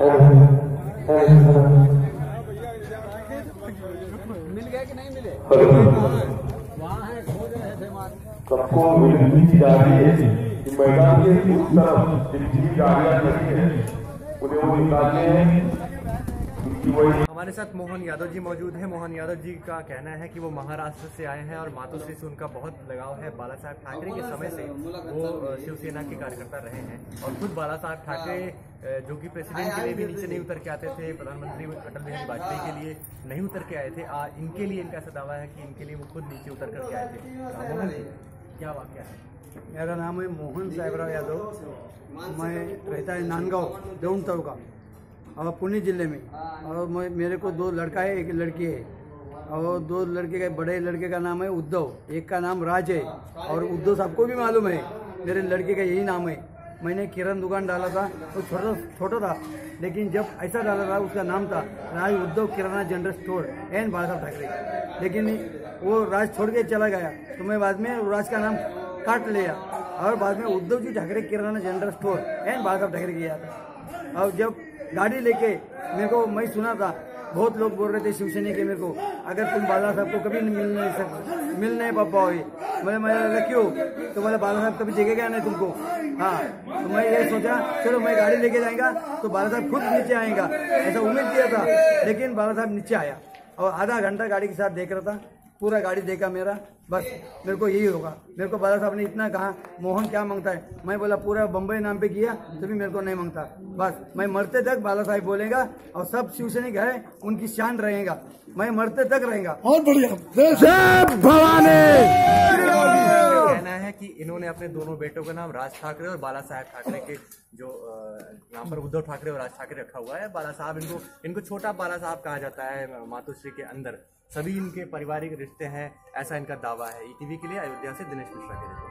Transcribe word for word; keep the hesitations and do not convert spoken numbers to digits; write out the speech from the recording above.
मिल गए कि नहीं मिले? वहाँ है, खोज रहे थे मार। सबको विनती जा रही है कि मैदान के उस तरफ जितनी गाड़ियां लगी है उन्हें वो निकालने हैं। हमारे साथ मोहन यादव जी मौजूद हैं। मोहन यादव जी का कहना है कि वो महाराष्ट्र से आए हैं और मातोश्री से उनका बहुत लगाव है। बाला साहब ठाकरे के समय से वो शिवसेना के कार्यकर्ता रहे हैं और खुद बाला साहब ठाकरे जो कि प्रेसिडेंट के लिए भी नीचे नहीं उतर के आते थे, प्रधानमंत्री अटल बिहारी वाजपेयी के लिए नहीं उतर के आए थे, आ, इनके लिए इनका ऐसा दावा है कि इनके लिए वो खुद नीचे उतर करके आए थे। मोहन जी, क्या वाक्य है? मेरा नाम है मोहन साहेबराव यादव। मैं रहता है नांदगांव देऊन तालुका और पुणे जिले में। और मैं मेरे को दो लड़का है, एक लड़की है। और दो लड़के का, बड़े लड़के का नाम है उद्धव, एक का नाम राज है। और उद्धव सबको भी मालूम है मेरे लड़के का यही नाम है। मैंने किराना दुकान डाला था, वो छोटा छोटा था, लेकिन जब ऐसा डाला था उसका नाम था Raj Uddhav kirana general store N Balasaheb Thackeray. लेकिन वो राज छोड़ के चला गया तो मैं बाद में राज का नाम काट लिया और बाद में Uddhav ji Thackeray kirana general store N Balasaheb Thackeray किया था। और जब गाड़ी लेके मेरे को, मैं सुना था बहुत लोग बोल रहे थे शिवसेना के मेरे को, अगर तुम बाला साहब को कभी मिल नहीं सकते, मिल नहीं पा पाओगे। मैं मैं क्यों? तो बोले बाला साहब कभी देखेगा नहीं तुमको। हाँ, तो मैं ये सोचा चलो मैं गाड़ी लेके जाएगा तो बाला साहब खुद नीचे आएगा, ऐसा उम्मीद किया था। लेकिन बाला साहब नीचे आया और आधा घंटा गाड़ी के साथ देख रहा था, पूरा गाड़ी देखा मेरा। बस मेरे को यही होगा। मेरे को बाला साहब ने इतना कहा मोहन क्या मांगता है, मैं बोला पूरा बम्बई नाम पे किया तो भी मेरे को नहीं मांगता। बस मैं मरते तक बाला साहब बोलेगा और सब शिवसैनिक है उनकी शान रहेगा, मैं मरते तक रहेगा। बहुत बढ़िया। जय भवानी। कहना है कि इन्होंने अपने दोनों बेटों का नाम राज ठाकरे और बाला साहब ठाकरे के जो यहाँ पर उद्धव ठाकरे और राज ठाकरे रखा हुआ है। बाला साहब इनको इनको छोटा बाला साहब कहा जाता है मातोश्री के अंदर। सभी इनके पारिवारिक रिश्ते हैं, ऐसा इनका दावा है। ईटीवी के लिए अयोध्या से दिनेश मिश्रा के रिपोर्ट।